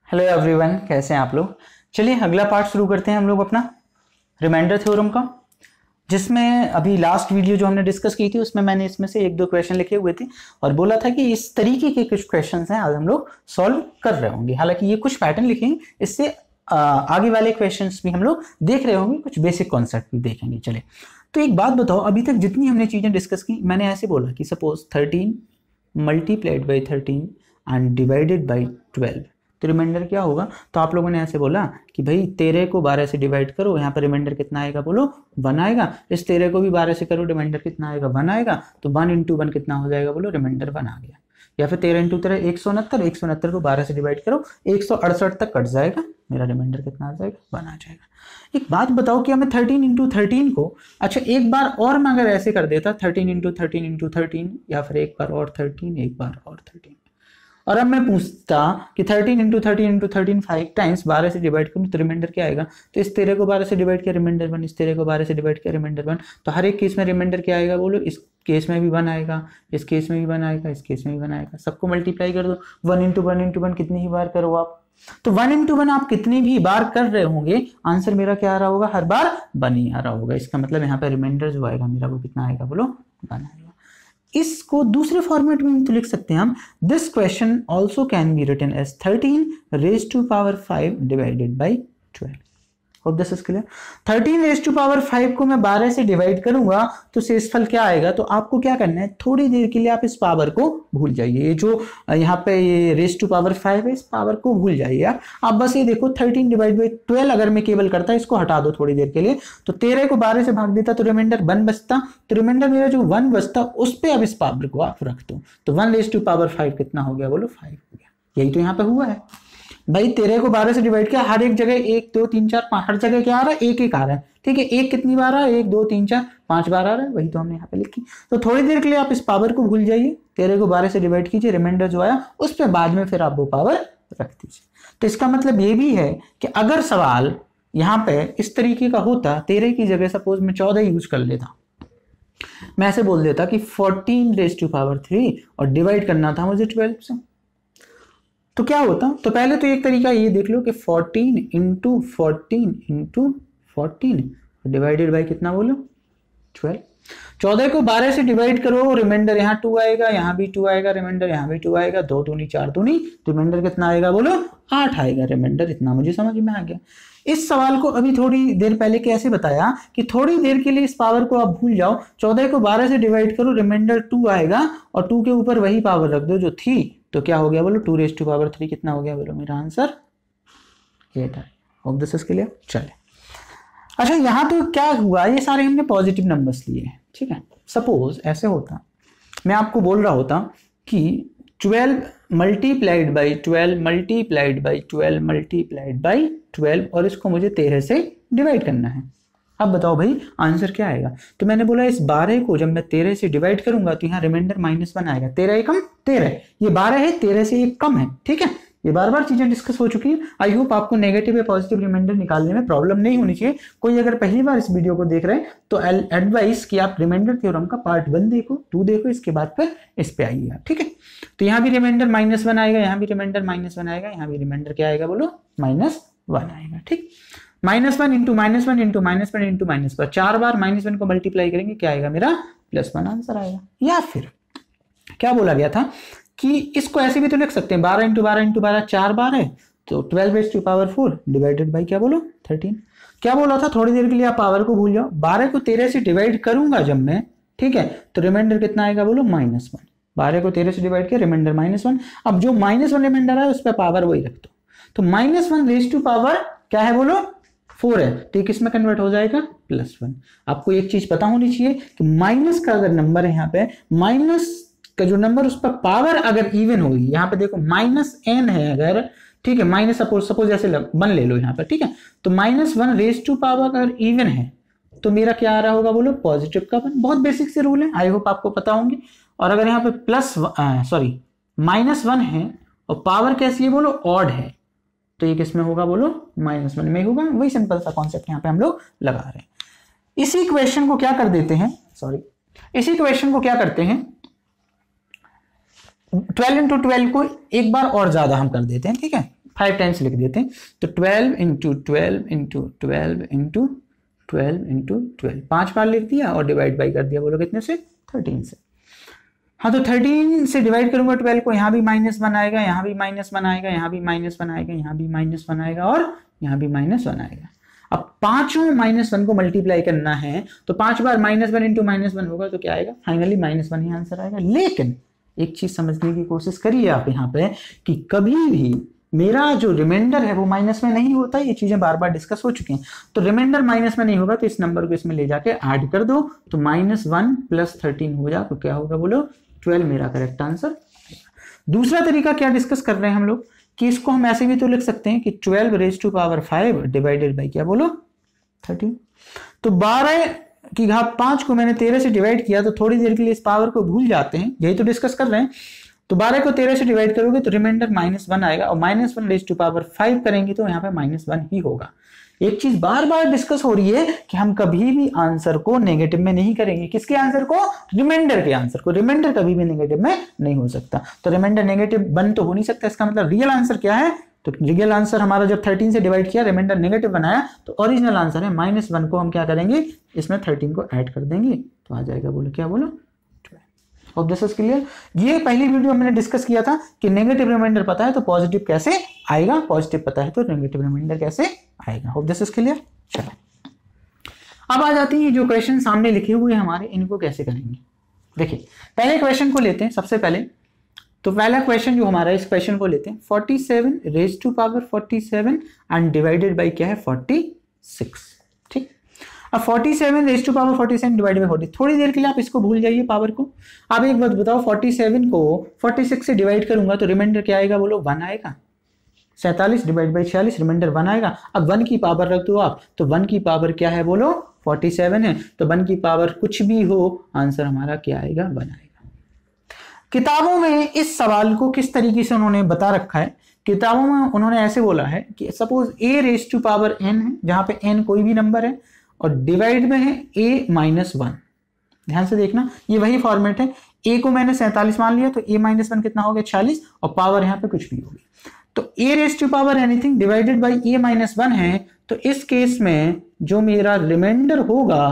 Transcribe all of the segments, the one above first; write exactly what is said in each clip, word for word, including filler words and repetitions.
Hello everyone, कैसे हैं आप लोग। चलिए अगला पार्ट शुरू करते हैं हम लोग अपना रिमाइंडर थ्योरम का, जिसमें अभी लास्ट वीडियो जो हमने डिस्कस की थी उसमें मैंने इसमें से एक दो क्वेश्चन लिखे हुए थे और बोला था कि इस तरीके के कुछ क्वेश्चंस हैं आज हम लोग सॉल्व कर रहे होंगे। हालांकि ये कुछ पैटर्न लिखे हैं, इससे आगे वाले क्वेश्चंस भी हम लोग देख रहे होंगे, कुछ बेसिक कॉन्सेप्ट भी देखेंगे। चले तो एक बात बताओ, अभी तक जितनी हमने चीज़ें डिस्कस की मैंने ऐसे बोला कि suppose thirteen multiplied by thirteen and divided by twelve, तो रिमाइंडर क्या होगा। तो आप लोगों ने ऐसे बोला कि भाई तेरह को बारह से डिवाइड करो, यहाँ पर रिमाइंडर कितना आएगा बोलो वन आएगा। इस तेरह को भी बारह से करो, रिमाइंडर कितना आएगा वन आएगा। तो वन इंटू वन कितना हो जाएगा बोलो, रिमाइंडर वन आ गया। या फिर तेरह इंटू तेरह एक सौ उनहत्तर, एक सौ उनहत्तर को बारह से डिवाइड करो, एक सौ अड़सठ तक कट जाएगा, मेरा रिमाइंडर कितना आ जाएगा वन आ जाएगा। एक बात बताओ कि हमें थर्टीन इंटू थर्टीन को, अच्छा एक बार और मैं अगर ऐसे कर देता thirteen into thirteen into thirteen, या फिर एक बार और थर्टीन एक बार और थर्टीन, और अब मैं पूछता कि thirteen into thirteen into thirteen five times बारह से डिवाइड करूँ तो रिमाइंडर क्या आएगा। तो इस तेरह को बारह से डिवाइड किया रिमाइंडर वन, इस तेरह को बारह से डिवाइड किया रिमाइंडर वन। तो हर एक केस में रिमाइंडर क्या आएगा बोलो, इस केस में भी वन आएगा, इस केस में भी वन आएगा, इस केस में भी वन आएगा। सबको मल्टीप्लाई कर दो, one into one into one कितनी ही बार करो आप, तो वन इंटू वन आप कितनी भी बार कर रहे होंगे, आंसर मेरा क्या आ रहा होगा, हर बार वन ही आ रहा होगा। इसका मतलब यहाँ पे रिमाइंडर जो आएगा मेरा वो कितना आएगा बोलो, वन आएगा। इसको दूसरे फॉर्मेट में तो लिख सकते हैं हम, this question also can be written as thirteen raise to power five divided by twelve. Hope this is clear. Thirteen raise to power five को मैं बारह से डिवाइड करूंगा तो शेषफल क्या आएगा। तो आपको क्या करना है, थोड़ी देर के लिए आप इस पावर को भूल जाइए, ये जो यहाँ पे ये रेज टू पावर फाइव है इस पावर को भूल जाइए आप आप बस ये देखो थर्टीन डिवाइड बाई ट्वेल्व अगर मैं केवल करता इसको हटा दो थोड़ी देर के लिए, तो तेरह को बारह से भाग देता तो रिमाइंडर वन बचता। तो रिमाइंडर मेरा जो वन बचता उस पर अब इस पावर को आप रख दो, तो one raise to power five कितना हो गया बोलो, फाइव हो गया। यही तो यहाँ पे हुआ है भाई, तेरह को बारह से डिवाइड किया, हर एक जगह एक दो तीन चार पांच, हर जगह क्या आ रहा है, एक एक आ रहा है। ठीक है, एक कितनी बार आ रहा है, एक दो तीन चार पांच बार आ रहा है, वही तो हमने यहाँ पे लिखी। तो थोड़ी देर के लिए आप इस पावर को भूल जाइए, तेरह को बारह से डिवाइड कीजिए, रिमाइंडर जो आया उस पर बाद में फिर आप वो पावर रख दीजिए। तो इसका मतलब ये भी है कि अगर सवाल यहाँ पे इस तरीके का होता, तेरह की जगह सपोज मैं चौदह यूज कर लेता, मैं ऐसे बोल देता कि fourteen raise to power three और डिवाइड करना था मुझे ट्वेल्व से, तो क्या होता। तो पहले तो एक तरीका ये देख लो कि fourteen into fourteen into fourteen divided by कितना बोलो, ट्वेल्व। चौदह को बारह से डिवाइड करो, रिमाइंडर यहाँ टू आएगा, यहाँ भी टू आएगा, रिमाइंडर यहाँ भी टू आएगा, दो दूनी चार दूनी, रिमाइंडर कितना आएगा बोलो, आठ आएगा रिमाइंडर। इतना मुझे समझ में आ गया। इस सवाल को अभी थोड़ी देर पहले कैसे बताया कि थोड़ी देर के लिए इस पावर को आप भूल जाओ, चौदह को बारह से डिवाइड करो, रिमाइंडर टू आएगा और टू के ऊपर वही पावर रख दो जो थी, तो क्या हो गया बोलो, two raise to power three कितना हो गया बोलो, मेरा आंसर एट है। Hope this is clear. चले अच्छा, यहाँ तो क्या हुआ, ये सारे हमने पॉजिटिव नंबर्स लिए हैं। ठीक है, सपोज ऐसे होता, मैं आपको बोल रहा होता कि twelve multiplied by twelve multiplied by twelve multiplied by twelve और इसको मुझे तेरह से डिवाइड करना है। अब बताओ भाई आंसर क्या आएगा। तो मैंने बोला इस बारह को जब मैं तेरह से डिवाइड करूंगा तो यहाँ रिमाइंडर माइनस वन आएगा, तेरह एकम तेरह, ये बारह है, तेरह से एक कम है। ठीक है, ये बार बार चीजें डिस्कस हो चुकी है। आई होप आपको नेगेटिव या पॉजिटिव रिमाइंडर निकालने में प्रॉब्लम नहीं होनी चाहिए। कोई अगर पहली बार इस वीडियो को देख रहे हैं तो एडवाइस कि आप रिमाइंडर थ्योरम का पार्ट वन देखो, टू देखो, इसके बाद फिर इस पे आइए आप। ठीक है, तो यहाँ भी रिमाइंडर माइनस वन आएगा, यहाँ भी रिमाइंडर माइनस वन आएगा, यहाँ भी रिमाइंडर क्या आएगा बोलो, माइनस वन आएगा। ठीक, minus one into minus one into minus one into minus one, चार बार माइनस वन को मल्टीप्लाई करेंगे क्या आएगा मेरा, प्लस वन आंसर आएगा। या फिर क्या बोला गया था कि इसको ऐसे भी तो लिख सकते हैं, बारह इंटू बारह इंटू बारह चार बार है, तो twelve raise to power four divided by क्या बोलो, थर्टीन। क्या बोला था, थोड़ी देर के लिए आप पावर को भूल जाओ, बारह को तेरह से डिवाइड करूंगा जब मैं, ठीक है, तो रिमाइंडर कितना आएगा बोलो, माइनस वन। बारह को तेरह से डिवाइड किया, रिमाइंडर माइनस वन। अब जो माइनस वन रिमाइंडर है उस पर पावर वही रख दो, तो minus one raise to power क्या है बोलो, फोर है, तो किस में कन्वर्ट हो जाएगा, प्लस वन। आपको एक चीज पता होनी चाहिए कि माइनस का अगर नंबर है यहाँ पे, माइनस का जो नंबर उस पर पावर अगर इवन होगी, यहाँ पे देखो माइनस एन है अगर, ठीक है, माइनस सपोज सपोज जैसे वन ले लो यहाँ पे, ठीक है, तो minus one raise to power अगर इवन है तो मेरा क्या आ रहा होगा बोलो, पॉजिटिव का वन। बहुत बेसिक से रूल है, आई होप आपको पता होंगे। और अगर यहाँ पे प्लस सॉरी माइनस वन है और पावर कैसी है बोलो, ऑड है, तो ये किस में होगा बोलो, माइनस वन में होगा। वही सिंपल सा कॉन्सेप्ट यहाँ पे हम लोग लगा रहे हैं। इसी क्वेश्चन को क्या कर देते हैं, सॉरी इसी क्वेश्चन को क्या करते हैं, ट्वेल्व इंटू ट्वेल्व को एक बार और ज्यादा हम कर देते हैं। ठीक है, फाइव टाइम्स लिख देते हैं। तो twelve into twelve into twelve into twelve into twelve, पाँच बार लिख दिया और डिवाइड बाई कर दिया, बोलो कितने से, थर्टीन से। हाँ तो थर्टीन से डिवाइड करूंगा ट्वेल्व को, यहाँ भी माइनस वन आएगा, यहाँ भी माइनस वन आएगा, यहाँ भी माइनस वन आएगा, यहाँ भी माइनस वन आएगा और यहाँ भी माइनस वन आएगा। अब पांचों माइनस वन को मल्टीप्लाई करना है तो पांच बार minus one into minus one होगा तो क्या आएगा, फाइनली माइनस वन ही आंसर आएगा। लेकिन एक चीज समझने की कोशिश करिए आप यहाँ पे कि कभी भी मेरा जो रिमाइंडर है वो माइनस में नहीं होता, ये चीजें बार बार डिस्कस हो चुकी हैं। तो रिमाइंडर माइनस में नहीं होगा तो इस नंबर को इसमें ले जाके ऐड कर दो, तो माइनस वन प्लस थर्टीन हो जा तो क्या होगा, बोलो ट्वेल्व मेरा करेक्ट आंसर। दूसरा तरीका क्या डिस्कस कर रहे हैं हम लोग कि इसको हम ऐसे भी तो लिख सकते हैं कि twelve raise to power five divided by क्या, बोलो थर्टीन। तो बारह की घात पांच को मैंने तेरह से डिवाइड किया तो थोड़ी देर के लिए इस पावर को भूल जाते हैं, यही तो डिस्कस कर रहे हैं। तो बारह को तेरह से डिवाइड करोगे तो रिमाइंडर माइनस वन आएगा और minus one raise to power five करेंगे तो यहाँ पे माइनस वन ही होगा। एक चीज बार बार डिस्कस हो रही है कि हम कभी भी आंसर को नेगेटिव में नहीं करेंगे। किसके आंसर को, रिमाइंडर के आंसर को। रिमाइंडर कभी भी नेगेटिव में नहीं हो सकता, तो रिमाइंडर नेगेटिव बन तो हो नहीं सकता। इसका मतलब रियल आंसर क्या है, तो रियल आंसर हमारा जब थर्टीन से डिवाइड किया रिमाइंडर नेगेटिव बनाया तो ओरिजिनल आंसर है माइनस वन को हम क्या करेंगे, इसमें थर्टीन को ऐड कर देंगे तो आ जाएगा, बोलो क्या, बोलो होप दिस इज क्लियर। ये पहली वीडियो मैंने डिस्कस किया था कि नेगेटिव रिमाइंडर पता है तो पॉजिटिव कैसे आएगा, पॉजिटिव पता है तो नेगेटिव रिमाइंडर कैसे आएगा। Hope this is clear. चलो अब आ जाती है जो क्वेश्चन सामने लिखे हुए हमारे, इनको कैसे करेंगे। देखिए पहले क्वेश्चन को लेते हैं सबसे पहले। तो पहला क्वेश्चन जो हमारा, इस क्वेश्चन को लेते हैं forty seven raise to power forty seven and divided by क्या है, फोर्टी सिक्स। ठीक, अब forty seven raise to power forty seven divided by forty, थोड़ी देर के लिए आप इसको भूल जाइए पावर को। आप एक बात बताओ, फोर्टी सेवन को फोर्टी सिक्स से डिवाइड करूंगा तो रिमाइंडर क्या आएगा, बोलो वन आएगा। सैंतालीस डिवाइड बाई छियालीस, रिमाइंडर वन आएगा। अब वन की पावर रख दो आप, तो वन की पावर क्या है, बोलो फोर्टी सेवन है, तो वन की पावर कुछ भी हो आंसर हमारा क्या आएगा, वन आएगा। किताबों में इस सवाल को किस तरीके से उन्होंने बता रखा है, किताबों में उन्होंने ऐसे बोला है कि suppose a raise to power n है, जहां पे एन कोई भी नंबर है और डिवाइड में है ए माइनस वन। ध्यान से देखना, ये वही फॉर्मेट है। ए को मैंने सैंतालीस मान लिया तो ए माइनस वन कितना हो गया, छियालीस, और पावर यहाँ पे कुछ भी होगी। तो a raise to power anything divided by a minus one है, तो इस केस में जो मेरा रिमाइंडर होगा,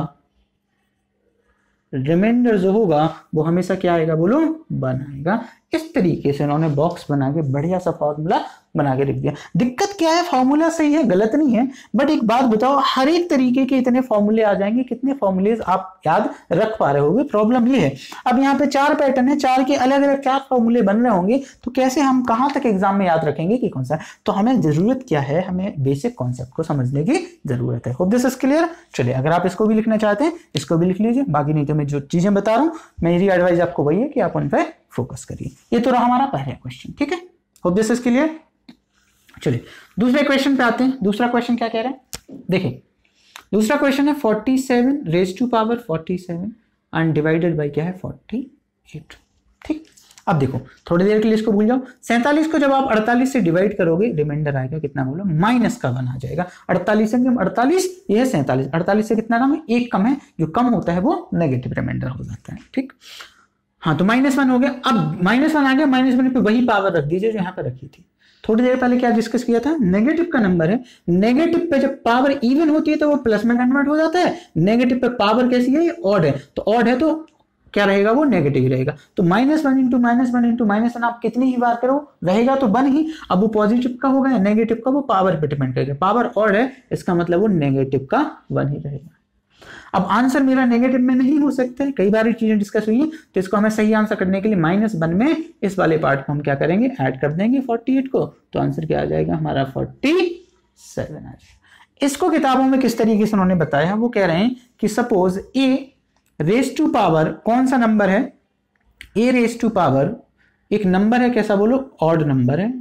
रिमाइंडर जो होगा वो हमेशा क्या आएगा, बोलो वन आएगा। इस तरीके से उन्होंने बॉक्स बना के बढ़िया सा फॉर्मूला बना के लिख दिया। दिक्कत क्या है, फॉर्मूला सही है, गलत नहीं है, बट एक बात बताओ, हर एक तरीके के इतने फॉर्मूले आ जाएंगे, कितने फॉर्मूले आप याद रख पा रहे होगे, प्रॉब्लम ये है। अब यहाँ पे चार पैटर्न है, चार के अलग अलग चार फॉर्मूले बन रहे होंगे, तो कैसे हम कहाँ तक एग्जाम में याद रखेंगे कि कौन सा। तो हमें जरूरत क्या है, हमें बेसिक कॉन्सेप्ट को समझने की जरूरत है। Hope this is clear. चलिए अगर आप इसको भी लिखना चाहते हैं इसको भी लिख लीजिए, बाकी नहीं तो मैं जो चीजें बता रहा हूँ मेरी एडवाइस आपको वही है कि आप उन पर फोकस करिए। ये तो रहा हमारा पहला क्वेश्चन, ठीक है। Hope this is clear. चलिए दूसरे क्वेश्चन पे आते हैं। दूसरा क्वेश्चन क्या कह रहा है, देखिए दूसरा क्वेश्चन है forty seven raise to power forty seven and divided by क्या है, फोर्टी एट। ठीक, अब देखो थोड़ी देर के लिए इसको भूल जाओ। सैंतालीस को जब आप अड़तालीस से डिवाइड करोगे रिमाइंडर आएगा कितना, बोलो माइनस का वन आ जाएगा। अड़तालीस से अड़तालीस, ये है सैंतालीस, अड़तालीस से कितना कम है, एक कम है, जो कम होता है वो नेगेटिव रिमाइंडर हो जाता है। ठीक, हाँ तो माइनस वन हो गया। अब माइनस वन आ गया, माइनस वन पे वही पावर रख दीजिए जो यहाँ पे रखी थी। थोड़ी देर पहले क्या डिस्कस किया था, नेगेटिव का नंबर है, नेगेटिव पे जब पावर इवन होती है तो वो प्लस में कन्वर्ट हो जाता है। नेगेटिव पे पावर कैसी है, ये ऑड है, तो ऑड है तो क्या रहेगा, वो नेगेटिव ही रहेगा। तो minus one into minus one into minus one आप कितनी ही बार करो रहेगा तो वन ही। अब वो पॉजिटिव का होगा, नेगेटिव का, वो पावर पे डिपेंड करेगा। पावर ऑड है, इसका मतलब वो नेगेटिव का वन ही रहेगा। अब आंसर मेरा नेगेटिव में नहीं हो सकता है, कई बार ये चीजें डिस्कस हुई है, तो इसको हमें सही आंसर करने के लिए माइनस वन में इस वाले पार्ट को हम क्या करेंगे, ऐड कर देंगे फोर्टी एट को, तो आंसर क्या आ जाएगा हमारा फोर्टी सेवन आ जाएगा। इसको किताबों में किस तरीके से उन्होंने बताया है, वो कह रहे हैं कि suppose a raise to power, कौन सा नंबर है, ए रेज टू पावर एक नंबर है, कैसा बोलो, ऑड नंबर है।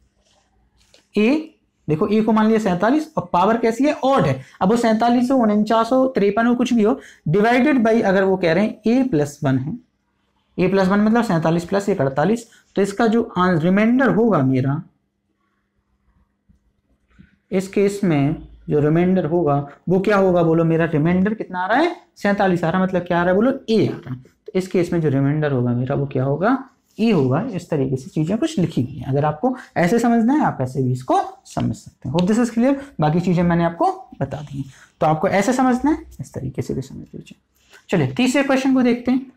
ए देखो, ए को मान लिया सैंतालीस और पावर कैसी है, ऑड है। अब वो सैंतालीस हो, उनचास हो, तिरपन हो, कुछ भी हो, डिवाइडेड बाई अगर वो कह रहे हैं ए प्लस वन है, ए प्लस वन मतलब सैंतालीस प्लस एक अड़तालीस, तो इसका जो रिमाइंडर होगा मेरा, इस केस में जो रिमाइंडर होगा वो क्या होगा, बोलो मेरा रिमाइंडर कितना आ रहा है, सैंतालीस आ रहा है, मतलब क्या आ रहा है, बोलो ए आ रहा है। तो इस केस में जो रिमाइंडर होगा मेरा वो क्या होगा, ए होगा। इस तरीके से चीजें कुछ लिखी हुई हैं, अगर आपको ऐसे समझना है आप ऐसे भी इसको समझ सकते हैं। Hope this is clear. बाकी चीजें मैंने आपको बता दी हैं, तो आपको ऐसे समझना है, इस तरीके से भी समझ लीजिए। चलिए तीसरे क्वेश्चन को देखते हैं।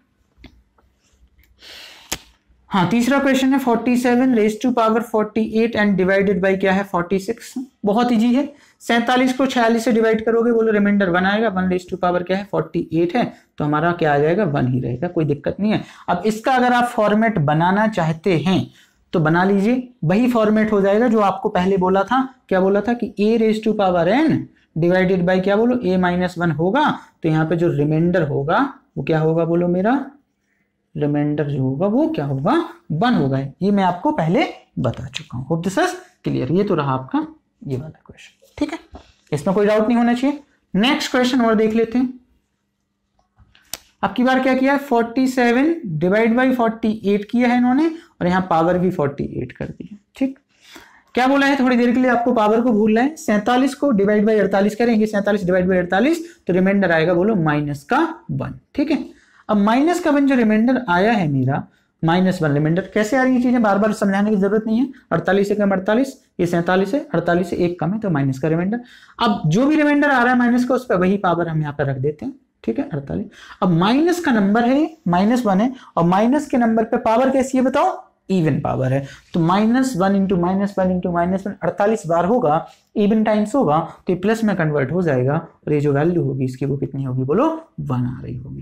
हाँ, तीसरा क्वेश्चन है forty seven raise to power forty eight and divided by क्या है फोर्टी सिक्स। बहुत इजी है, सैंतालीस को छियालीस से डिवाइड करोगे, बोलो रिमाइंडर वन आएगा। वन रेज टू पावर क्या है फोर्टी एट है, तो हमारा क्या आ जाएगा वन ही रहेगा, कोई दिक्कत नहीं है। अब इसका अगर आप फॉर्मेट बनाना चाहते हैं तो बना लीजिए, वही फॉर्मेट हो जाएगा जो आपको पहले बोला था। क्या बोला था कि a raise to power n divided by क्या बोलो ए माइनस वन होगा, तो यहाँ पे जो रिमाइंडर होगा वो क्या होगा बोलो, मेरा रिमाइंडर जो होगा वो क्या होगा वन होगा। ये मैं आपको पहले बता चुका हूं। Hope this is clear. ये तो रहा आपका ये वाला क्वेश्चन, ठीक है, इसमें कोई डाउट नहीं होना चाहिए। नेक्स्ट क्वेश्चन और देख लेते हैं। अब की बार क्या किया है, forty seven divide by forty eight किया है इन्होंने, और यहाँ पावर भी फोर्टी एट कर दी है। ठीक, क्या बोला है, थोड़ी देर के लिए आपको पावर को भूलना है। सैंतालीस को डिवाइड बाई अड़तालीस करेंगे, सैंतालीस डिवाइड बाई अड़तालीस, तो रिमाइंडर आएगा बोलो माइनस का वन। ठीक है, अब माइनस का वन जो रिमाइंडर आया है मेरा, माइनस वन रिमाइंडर, कैसे आ रही है चीजें बार बार समझाने की जरूरत नहीं है। अड़तालीस से कम अड़तालीस, ये सैंतालीस है, अड़तालीस से एक कम है तो माइनस का रिमाइंडर। अब जो भी रिमाइंडर आ रहा है माइनस का, उस पर वही पावर हम यहाँ पर रख देते हैं। ठीक है, अड़तालीस। अब माइनस का नंबर है, माइनस वन है, और माइनस के नंबर पे पावर कैसी है बताओ, इवन पावर है। तो minus one into minus one into minus one अड़तालीस बार होगा, इवन टाइम्स होगा, तो ये प्लस में कन्वर्ट हो जाएगा, और ये जो वैल्यू होगी इसकी वो कितनी होगी बोलो, वन आ रही होगी।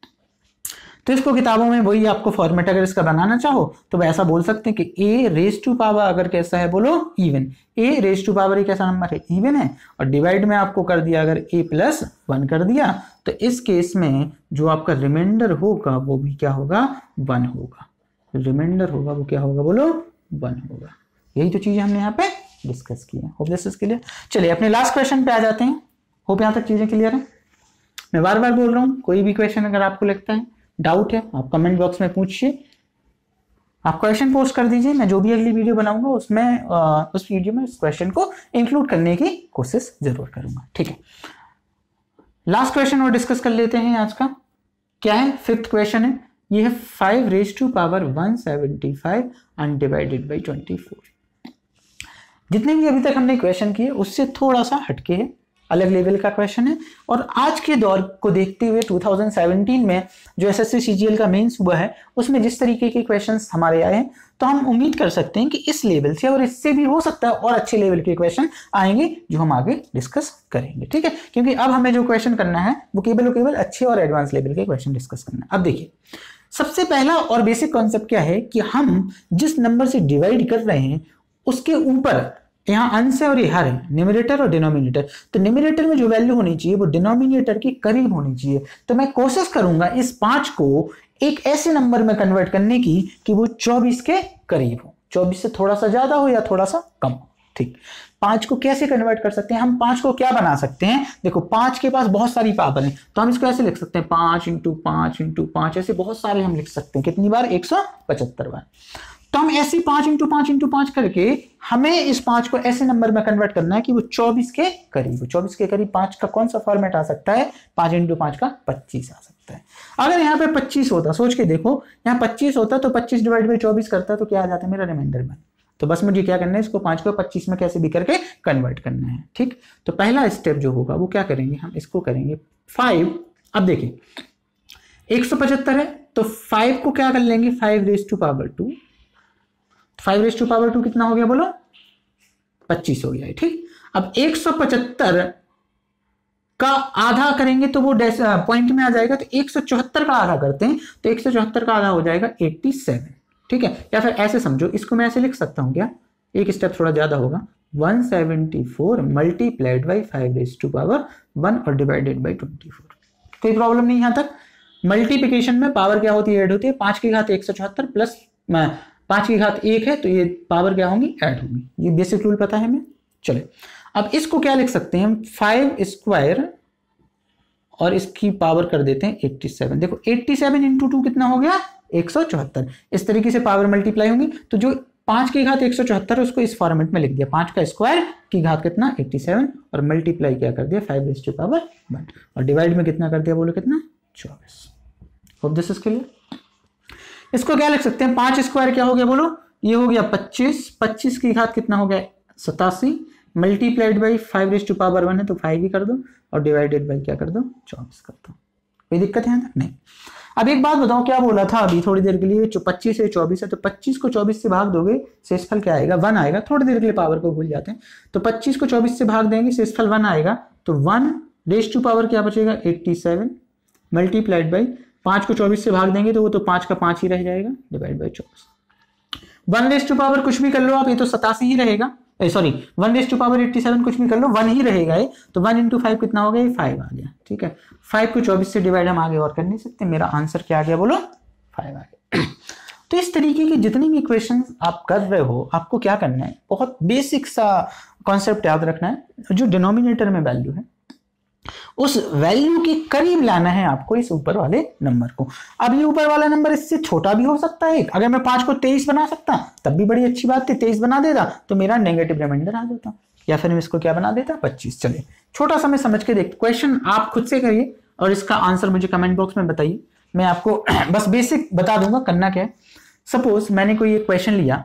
तो इसको किताबों में वही आपको फॉर्मेट अगर इसका बनाना चाहो तो वह ऐसा बोल सकते हैं कि ए रेज टू पावर अगर कैसा है बोलो even, a raise to power कैसा नंबर है, इवन है, और डिवाइड में आपको कर दिया अगर ए प्लस वन कर दिया, तो इस केस में जो आपका रिमाइंडर होगा वो भी क्या होगा, वन होगा। रिमाइंडर होगा वो क्या होगा बोलो, वन होगा। यही तो चीजें हमने यहाँ पे डिस्कस की है। Hope this is clear. चलिए अपने लास्ट क्वेश्चन पे आ जाते हैं। होप यहाँ तक चीजें क्लियर है। मैं बार बार बोल रहा हूँ, कोई भी क्वेश्चन अगर आपको लगता है डाउट है आप कमेंट बॉक्स में पूछिए, आप क्वेश्चन पोस्ट कर दीजिए, मैं जो भी अगली वीडियो बनाऊंगा उसमें आ, उस वीडियो में इस क्वेश्चन को इंक्लूड करने की कोशिश जरूर करूंगा। ठीक है, लास्ट क्वेश्चन और डिस्कस कर लेते हैं आज का। क्या है, फिफ्थ क्वेश्चन है, ये है five raise to power one seventy five and divided by twenty four. जितने भी अभी तक हमने क्वेश्चन किए उससे थोड़ा सा हटके है, अलग लेवल का क्वेश्चन है, और आज के दौर को देखते हुए टू थाउजेंड सेवेंटीन में जो एसएससी सीजीएल का मेंस हुआ है उसमें जिस तरीके के क्वेश्चंस हमारे आए हैं, तो हम उम्मीद कर सकते हैं कि इस लेवल से और इससे भी हो सकता है और अच्छे लेवल के क्वेश्चन आएंगे जो हम आगे डिस्कस करेंगे। ठीक है, क्योंकि अब हमें जो क्वेश्चन करना है वो केवल और केवल अच्छे और एडवांस लेवल के क्वेश्चन डिस्कस करना है। अब देखिए, सबसे पहला और बेसिक कॉन्सेप्ट क्या है कि हम जिस नंबर से डिवाइड कर रहे हैं उसके ऊपर यहाँ अंश है और ये हर है, न्यूमरेटर और डिनोमिनेटर। तो न्यूमरेटर में जो वैल्यू होनी चाहिए वो डिनोमिनेटर के करीब होनी चाहिए। तो मैं कोशिश करूंगा इस पांच को एक ऐसे नंबर में कन्वर्ट करने की कि वो चौबीस के करीब हो, चौबीस से थोड़ा सा ज्यादा हो या थोड़ा सा कम हो। ठीक, पांच को कैसे कन्वर्ट कर सकते हैं हम, पांच को क्या बना सकते हैं, देखो पांच के पास बहुत सारी पावर है, तो हम इसको ऐसे लिख सकते हैं पांच इंटू पांच इंटू पांच, ऐसे बहुत सारे हम लिख सकते हैं। कितनी बार, एक सौ पचहत्तर बार। तो हम ऐसे पांच इंटू पांच इंटू पांच करके हमें इस पांच को ऐसे नंबर में कन्वर्ट करना है कि वो चौबीस के करीब, चौबीस के करीब। पांच का कौन सा फॉर्मेट आ सकता है, पांच इंटू पांच का पच्चीस आ सकता है। अगर यहाँ पे पच्चीस होता, सोच के देखो, यहाँ पच्चीस होता तो पच्चीस डिवाइड बाई चौबीस करता तो क्या आ जाता है मेरा रिमाइंडर में। तो बस मुझे क्या करना है, इसको पांच को पच्चीस में कैसे भी करके कन्वर्ट करना है। ठीक, तो पहला स्टेप जो होगा वो क्या करेंगे, हम इसको करेंगे फाइव। अब देखिए एक सौ पचहत्तर है तो फाइव को क्या कर लेंगे, five raise to power two, five raise to power two कितना हो गया बोलो, पच्चीस हो गया है। ठीक, अब एक सौ पचहत्तर का आधा करेंगे तो वो पॉइंट में आ जाएगा, तो एक सौ चौहत्तर का आधा करते हैं तो एक सौ चौहत्तर का आधा हो जाएगा सत्तासी। ठीक है, या फिर ऐसे समझो, इसको मैं ऐसे लिख सकता हूं क्या, एक स्टेप थोड़ा ज्यादा होगा, one seventy four multiplied by five raise to power one और डिवाइडेड बाई ट्वेंटी फोर। कोई प्रॉब्लम नहीं यहां तक। मल्टीप्लिकेशन में पावर क्या होती है, ऐड होती है। पांच की घात एक सौ चौहत्तर प्लस पांच की घात एक है तो ये पावर क्या होंगी, ऐड होंगी। ये बेसिक रूल पता है हमें। चले, अब इसको क्या लिख सकते हैं हम, फाइव स्क्वायर और इसकी पावर कर देते हैं सत्तासी। देखो सत्तासी इंटू टू कितना हो गया, एक सौ चौहत्तर। इस तरीके से पावर मल्टीप्लाई होंगी। तो जो पांच की घात एक सौ चौहत्तर उसको इस फॉर्मेट में लिख दिया, पांच का स्क्वायर की घात कितना सत्तासी और मल्टीप्लाई क्या कर दिया five raise to power one और डिवाइड में कितना कर दिया बोलो कितना, चौबीस। Hope this is clear. इसको क्या लिख सकते हैं, पांच स्क्वायर क्या हो गया बोलो, ये हो गया पच्चीस, पच्चीस की घात कितना हो गया सतासी, multiplied by five raise to power one है तो फाइव ही कर दो, और डिवाइडेड बाई क्या कर दो, चौबीस कर दो। कोई दिक्कत है ना? नहीं। अब एक बात बताओ, क्या बोला था अभी थोड़ी देर के लिए, जो पच्चीस है चौबीस है, तो पच्चीस को चौबीस से भाग दोगे शेषफल क्या आएगा, वन आएगा। थोड़ी देर के लिए पावर को भूल जाते हैं, तो पच्चीस को चौबीस से भाग देंगे शेषफल वन आएगा, तो वन रेज टू पावर क्या बचेगा सत्तासी, मल्टीप्लाइड बाई पांच को चौबीस से भाग देंगे तो वो तो पांच का पांच ही रह जाएगा, डिवाइड बाई चौबीस। वन रेज टू पावर कुछ भी कर लो आप, ये तो सतासी ही रहेगा, sorry one raise to power सत्तासी कुछ भी कर लो, वन ही रहेगा ये, तो वन इंटू फाइव कितना हो गया, ये फाइव आ गया। ठीक है, फाइव को चौबीस से डिवाइड हम आगे और कर नहीं सकते, मेरा आंसर क्या आ गया बोलो, फाइव आ गया। तो इस तरीके की जितनी भी इक्वेशन आप कर रहे हो, आपको क्या करना है, बहुत बेसिक सा कॉन्सेप्ट याद रखना है, जो डिनोमिनेटर में वैल्यू है उस वैल्यू के करीब लाना है आपको इस ऊपर वाले नंबर को। अब ये ऊपर वाला नंबर इससे छोटा भी हो सकता है, अगर मैं पांच को तेईस बना सकता तब भी बड़ी अच्छी बात थी, तेईस बना देता तो मेरा नेगेटिव रिमाइंडर आ जाता, या फिर मैं इसको क्या बना देता, पच्चीस। चले छोटा सा मैं समझ के देख, क्वेश्चन आप खुद से करिए और इसका आंसर मुझे कमेंट बॉक्स में बताइए, मैं आपको बस बेसिक बता दूंगा करना क्या है। सपोज मैंने कोई एक क्वेश्चन लिया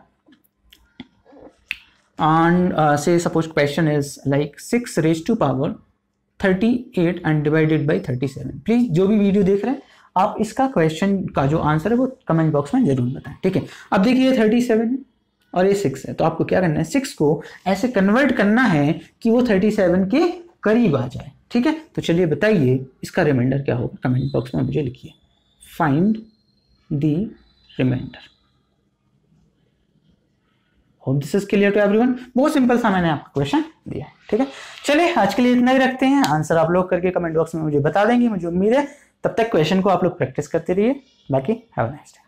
एंड से suppose question is like six raise to power thirty eight and divided by thirty seven. Please जो भी वीडियो देख रहे हैं आप इसका क्वेश्चन का जो आंसर है वो कमेंट बॉक्स में जरूर बताएं। ठीक है, अब देखिए थर्टी सेवन है और ये सिक्स है, तो आपको क्या करना है, सिक्स को ऐसे कन्वर्ट करना है कि वो थर्टी सेवन के करीब आ जाए। ठीक है, तो चलिए बताइए इसका रिमाइंडर क्या होगा, कमेंट बॉक्स में मुझे लिखिए, find the remainder. Hope this is clear to everyone. बहुत सिंपल सा मैंने आपको क्वेश्चन दिया है। ठीक है, चलिए आज के लिए इतना ही रखते हैं, आंसर आप लोग करके कमेंट बॉक्स में मुझे बता देंगे, मुझे उम्मीद है। तब तक क्वेश्चन को आप लोग प्रैक्टिस करते रहिए, बाकी हैव अ नाइस डे।